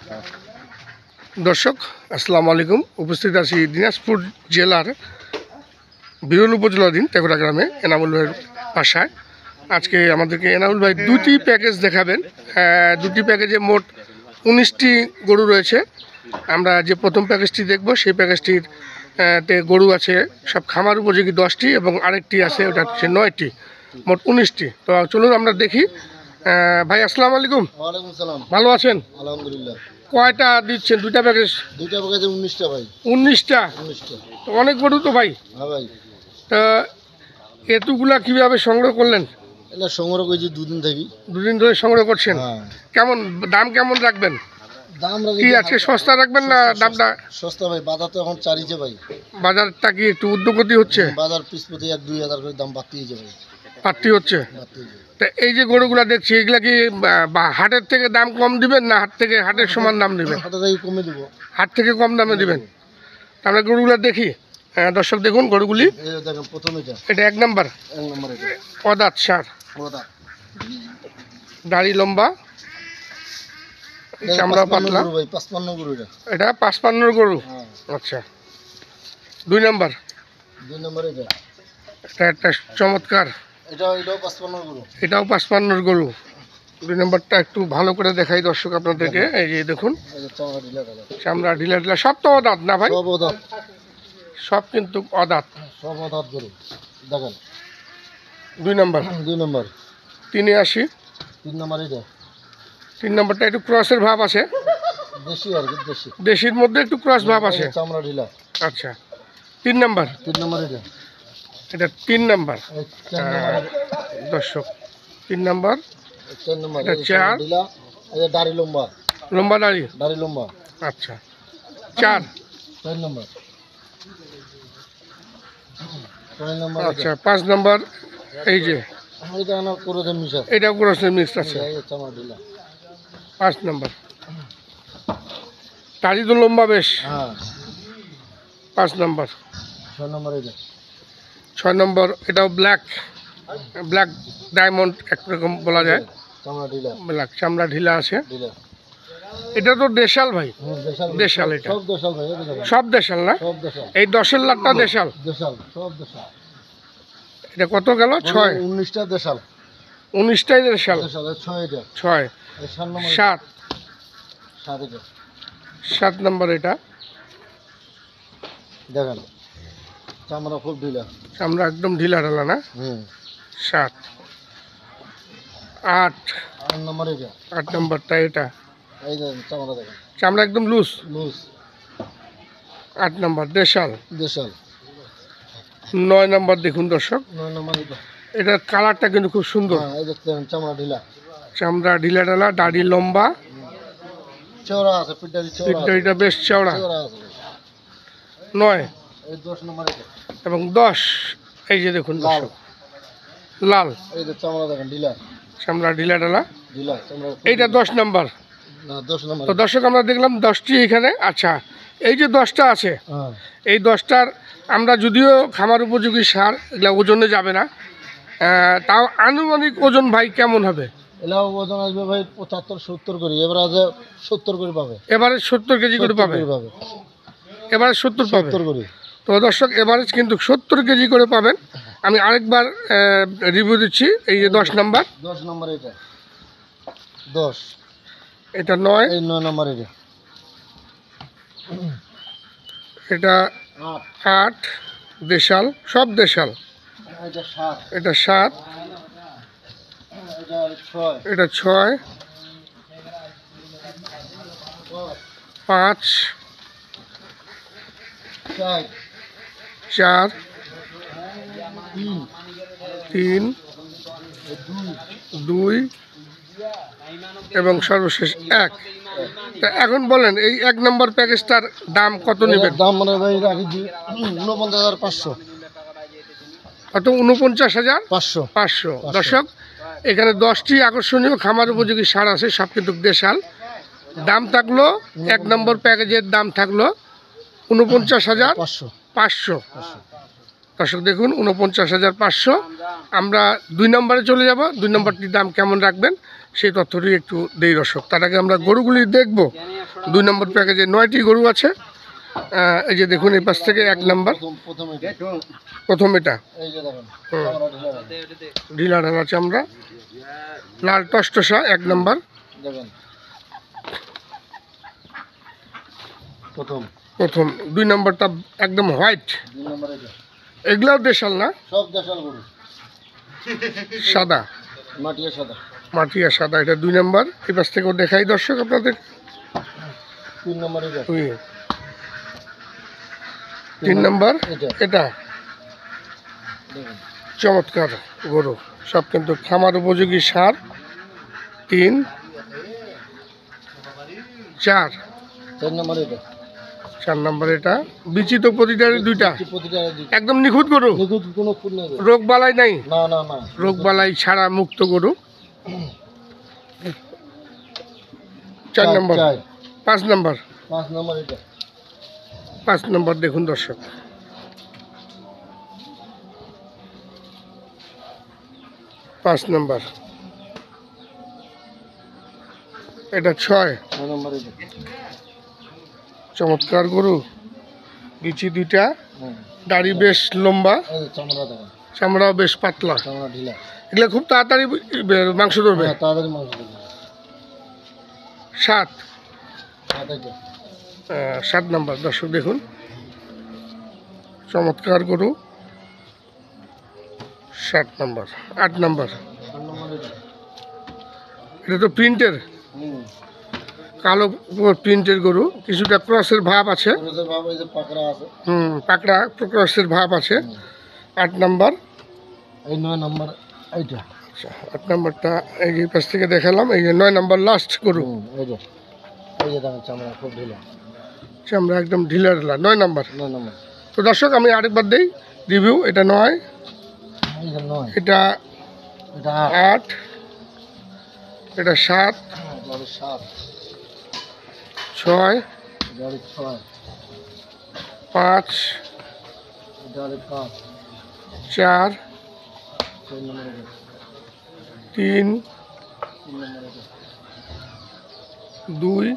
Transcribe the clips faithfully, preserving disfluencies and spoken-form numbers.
দর্শক আসসালামু আলাইকুম। উপস্থিত আছি দিনাজপুর জেলার বিরল উপজেলাধীন টেকরা গ্রামে এনামুল ভাইয়ের বাসায়। আজকে আমাদেরকে এনামুল ভাই দুটি প্যাকেজ দেখাবেন। দুটি প্যাকেজে মোট উনিশটি গরু রয়েছে। আমরা যে প্রথম প্যাকেজটি দেখব সেই প্যাকেজটির তে গরু আছে সব খামার উপযোগী দশটি এবং আরেকটি আছে ওটা হচ্ছে নয়টি, মোট উনিশটি। তো চলুন আমরা দেখি। ভাই আসসালামু আলাইকুম। ওয়ালাইকুম সালাম। ভালো আছেন? আলহামদুলিল্লাহ। কয়টা দিচ্ছেন? দুইটা প্যাকেজ? দুইটা প্যাকেজে উনিশটা ভাই। উনিশটা? উনিশটা। তো অনেক গরু তো ভাই। হ্যাঁ ভাই। তা এতগুলা কিভাবে সংগ্রহ করলেন? এটা সংগ্রহ করেছি দুদিন থেকে। দুদিন ধরে সংগ্রহ করছেন? হ্যাঁ। কেমন দাম কেমন রাখবেন? দাম কি আজকে সস্তা রাখবেন না দামটা? সস্তা ভাই, বাজার তো এখন চারিছে ভাই। বাজারটা কি একটু উদ্যোগতি হচ্ছে? বাজার পিস প্রতি এক দুই হাজার করে দাম বাড়তেই যাবে। বাড়তি হচ্ছে? বাড়তেই যাবে। তা এই যে গরুগুলা দেখছি এগুলা কি বা- হাটের থেকে দাম কম দিবেন না হাট থেকে হাটের সমান দাম দিবেন? হাতে থেকে কমে দেবো। হাট থেকে কম দামে দিবেন? আমরা গরুগুলা দেখি। হ্যাঁ দর্শক দেখুন গরুগুলি। এই দেখেন প্রথম এটা। এটা এক নাম্বার এক নম্বর এটা। অদাঁত সার, ওটা। দাড়ি লম্বা, চামড়া পাতলা। গরু ভাই, পাঁচপান্ন গরু এটা। এটা পাঁচপান্নর গরু? হ্যাঁ। আচ্ছা। দুই নাম্বার দুই নম্বর এটা। এটা একটা চমৎকার, এটা এটাও পাঁচপান্ন গরু। এটাও পাঁচপান্নর গরু। দুই নম্বরটা একটু ভালো করে দেখাই দর্শক আপনাদেরকে। এই যে দেখুন এই যে চামড়া ঢিলা ঢালা। চামড়া ঢিলা ঢিলা, সব তো অদাঁত না ভাই? সব ওদাত। সব কিন্তু অদাঁত। সব ওদাত গরু। দেখেন। দুই নাম্বার। দুই নম্বর। তিনে আসি। তিন নম্বর এটা। তিন নম্বরটা একটু ক্রসের ভাব আছে, দেশি আর কি, দেশি। দেশির মধ্যে একটু ক্রস ভাব আছে। চামড়া ঢিলা। আচ্ছা। তিন নাম্বার। তিন নম্বর এটা। এটা তিন নাম্বার। এই চার নম্বর। দর্শক তিন নাম্বার, এই চার নম্বর। এটা এই যে চার। চামড়া ঢিলা। এই যে দাড়ি লম্বা। লম্বা দাড়ি। দাড়ি লম্বা। আচ্ছা। চার। চার নম্বর। ছয় নম্বর। আচ্ছা। পাঁচ নাম্বার এই যে এটা না করে দেন মিশা। এটাও ক্রসের মিক্স আছে। এই যে চামড়া ঢিলা। পাঁচ নাম্বার। দাড়ি তো লম্বা বেশ। হ্যাঁ। পাঁচ নাম্বার। ছয় নম্বর এটা। ছয় নম্বর এটাও ব্ল্যাক, ব্ল্যাক ডায়মন্ড একরকম বলা যায়। চামড়া ঢিলা। ব্ল্যাক, চামড়া ঢিলা আছে। ঢিলা। এটা তো দেশাল ভাই? হুম, দেশাল। দেশাল এটা? সব দেশাল ভাই, এই দেখেন। সব দেশাল না? সব দেশাল। এই দশের লাখটা দেশাল? দেশাল, সব দেশাল। এটা কত গেল? ছয়। উনিশটা দেশাল। উনিশটাই দেশাল। দেশাল। এই ছয় এটা। ছয়। এই সাত নম্বর। সাত। সাত এটা। সাত নম্বর এটা দেখেন চামড়া খুব ঢিলা। চামড়া একদম ঢিলা ঢালা না? হুম। সাত। আট। আট নম্বর এটা। আট নম্বরটা এটা এই দেখেন চামড়া দেখেন। চামড়া একদম লুজ। লুজ। আট নম্বর দেশাল। দেশাল। নয় নম্বর দেখুন দর্শক, নয় নম্বর এটা। এটার কালারটা কিন্তু খুব সুন্দর। হ্যাঁ, এই দেখতেন চামড়া ঢিলা। চামড়া ঢিলা ঢালা, দাড়ি লম্বা, চওড়া আছে, পিঠটারি চওড়া আছে। পিঠটা বেশ চওড়া। চওড়া আছে। নয় এই দশ নম্বর এটা। এবং দশ এই যে দেখুন লাল। দর্শক, লাল এই যে চামড়া দেখেন ঢিলা। চামড়া ঢিলা ঢালা। ঢিলা চামড়া। এইটা দশ নম্বর। না, দশ নম্বর। তো দর্শক আমরা দেখলাম দশটি এখানে। আচ্ছা, এই যে দশটা আছে, হ্যাঁ। এই দশটার আমরা যদিও খামার উপযোগী সার, এগুলো ওজনে যাবে না, আহ, তাও আনুমানিক ওজন ভাই কেমন হবে? এলাও ওজন আসবে ভাই পঁচাত্তর সত্তর করে। এবার আছে সত্তর করে পাবে। এবারে সত্তর কেজি করে পাবে? সত্তর পাবে। এবারে সত্তর পাবে। সত্তর করে। তো দর্শক এভারেজ কিন্তু সত্তর কেজি করে পাবেন। আমি আরেকবার রিভিউ দিচ্ছি। এই যে দশ নাম্বার। দশ নম্বর এটা। দশ। এটা নয়। এই নয় নম্বর এটা। এটা আট। আট। দেশাল, সব দেশাল। এটা সাত। এটা সাত। এটা ছয়। এটা ছয়। পাঁচ। চার। চার। তিন। তিন। এই দুই। দুই এবং সর্বশেষ এক। তা এখন বলেন এই এক নম্বর প্যাকেজটার দাম কত নেবেন? এটার দাম মানে ভাই রাখি দি উনপঞ্চাশ হাজার পাঁচশো। কত? উনপঞ্চাশ হাজার পাঁচশো। পাঁচশো। দর্শক এখানে দশটি আকর্ষণীয় খামার উপযোগী সার আছে, সব কিন্তু দেশাল। দাম থাকলো এক নম্বর প্যাকেজের দাম থাকলো উনপঞ্চাশ হাজার পাঁচশো। পাঁচশো। দর্শক দেখুন উনপঞ্চাশ হাজার পাঁচশো। আমরা দুই নম্বরে চলে যাব। দুই নম্বরটির দাম কেমন রাখবেন সেই তথ্যটি একটু দেই দর্শক। তার আগে আমরা গরুগুলি দেখব দুই নম্বর প্যাকেজে নয়টি গরু আছে। আহ, এই যে দেখুন এই পাশ থেকে এক নাম্বার প্রথম প্রথম এটা। প্রথম এটা এই যে দেখেন হুম। চামড়া ঢিলা দেখেন। ঢিলা ঢালা চামড়া, লাল টসটসা এক নাম্বার দেখেন প্রথম প্রথম। দুই নম্বরটা একদম হোয়াইট, দুই নম্বর এটা এগুলাও দেশাল না, সব দেশাল গরু সাদা মাটিয়া সাদা। মাটিয়া সাদা। এটা দুই নম্বর। এই পাশ থেকেও দেখাই দর্শক আপনাদের। তিন নম্বর এটা ওই তিন নম্বর এটা এটা দেখেন চমৎকার গরু, সব কিন্তু খামার উপযোগী সার। তিন চার চার নম্বর এটা চার নম্বর এটা বিচিত প্রতিটার দুইটা প্রতিটা দুই- একদম নিখুঁত গরু, নিখুঁত কোনো ফুল নেই গো। রোগ বালাই নাই, না না না রোগ বালাই ছাড়া মুক্ত গরু। চার নম্বর। চার পাঁচ নম্বর পাঁচ নম্বর এটা পাঁচ নম্বর দেখুন দর্শক, পাঁচ নম্বর এটা ছয় ছয় নম্বর এটা চমৎকার গরু, বিচি দুইটা, হুম। দাড়ি বেশ লম্বা, এই যে চামড়া দেখেন চামড়াও বেশ পাতলা। চামড়া ঢিলা এগুলো খুব তাড়াতাড়ি বে- মাংস ধরবে। হ্যাঁ তাড়াতাড়ি মাংস দেবে সাত সাত এটা আহ, সাত নম্বর দর্শক দেখুন, চমৎকার গরু। সাত নম্বর। আট নম্বর আট নম্বর এটা এটা তো প্রিন্টের, হুম কালো প্রিন্টের গরু, কিছুটা ক্রসের ভাব আছে। রোজের বাবা এই যে পাকড়া আছে হুম, পাকড়া ক্রসের ভাব আছে। আট নম্বর। এই নয় নম্বর এইটা আচ্ছা, আট নম্বরটা এই যে পাশ থেকে দেখালাম। এই যে নয় নম্বর লাস্ট গরু, হুম এই যে এই যে দেখেন চামড়া খুব ঢিলা আমরা একদম ঢিলা ঢিলা। নয় নম্বর। নয় নম্বর তো দর্শক আমি আরেকবার দিই রিভিউ। এটা নয়, এই যে নয় এটা এটা আট আট, এটা সাত, এটা হলো সাত ছয়, এটা হলো ছয় পাঁচ, এটা হলো পাঁচ চার, ছয় নম্বর এটা তিন, তিন নম্বর এটা দুই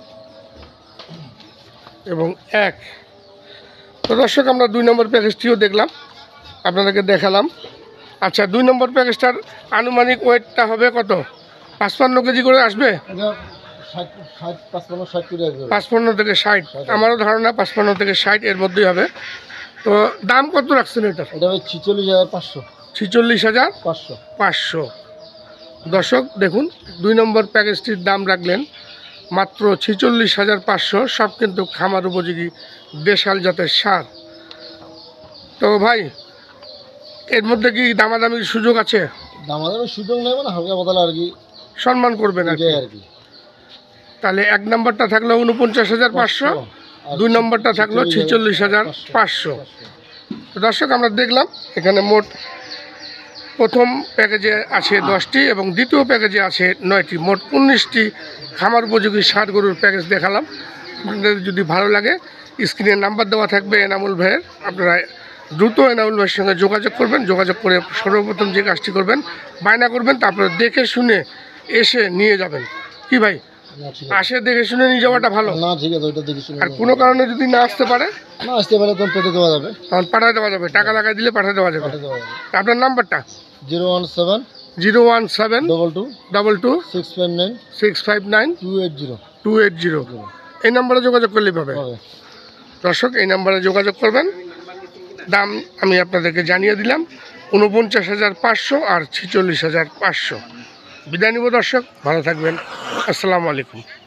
এবং এক। তো দর্শক আমরা দুই নম্বর প্যাকেজটিও দেখলাম, আপনাদেরকে দেখালাম। আচ্ছা, দুই নম্বর প্যাকেজটার আনুমানিক ওয়েটটা হবে কত? পাঁচপান্ন কেজি করে আসবে? এটা ষাট ষাট পাঁচপান্ন ষাট করে আসবে পাঁচপান্ন থেকে ষাট, আমারও ধারণা পাঁচপান্ন থেকে ষাট এর মধ্যেই হবে। তো দাম কত রাখছেন এটার? এটা ওই ছিচল্লিশ হাজার পাঁচশো ছিচল্লিশ হাজার পাঁচশো পাঁচশো। দর্শক দেখুন, দুই নম্বর প্যাকেজটির দাম রাখলেন মাত্র ছিচল্লিশ হাজার পাঁচশো। সব কিন্তু খামার উপযোগী দেশাল জাতের সার। তো ভাই, এর মধ্যে কি দামাদামির সুযোগ আছে? দামাদামের সুযোগ নেই মানে হালকা বদলা আর কি সম্মান করবেন আর কি। এটাই আর কি তাহলে এক নম্বরটা থাকলো উনপঞ্চাশ হাজার পাঁচশো, আর দুই নম্বরটা থাকলো ছিচল্লিশ হাজার পাঁচশো। তো দর্শক আমরা দেখলাম এখানে মোট প্রথম প্যাকেজে আছে দশটি এবং দ্বিতীয় প্যাকেজে আছে নয়টি, মোট উনিশটি খামার উপযোগী ষাট গরুর প্যাকেজ দেখালাম। আপনাদের যদি ভালো লাগে স্ক্রিনে নাম্বার দেওয়া থাকবে এনামুল ভাইয়ের, আপনারা দ্রুত এনামুল ভাইয়ের সঙ্গে যোগাযোগ করবেন। যোগাযোগ করে সর্বপ্রথম যে কাজটি করবেন, বায়না করবেন, তারপরে দেখে শুনে এসে নিয়ে যাবেন। কি ভাই, না ঠিক আসে দেখে শুনে নিয়ে যাওয়াটা ভালো। আছে না ঠিক আছে ওইটা দেখি শুনে আর কোনো কারণে যদি না আসতে পারে না আসতে পারে তখন পেটে দেওয়া যাবে তখন পাঠিয়ে দেওয়া যাবে, টাকা লাগাই দিলে পাঠিয়ে দেওয়া যাবে। পেটে দেওয়া যাবে আপনার নাম্বারটা zero one seven zero one seven double two double two six five nine six five nine two eight zero two eight zero. এই নম্বরে যোগাযোগ করলেই পাবে। হবে দর্শক এই নম্বরে যোগাযোগ করবেন। দাম আমি আপনাদেরকে জানিয়ে দিলাম, উনপঞ্চাশ হাজার পাঁচশো আর ছিচল্লিশ হাজার পাঁচশো। বিদায় নিব দর্শক, ভালো থাকবেন। আসসালামু আলাইকুম।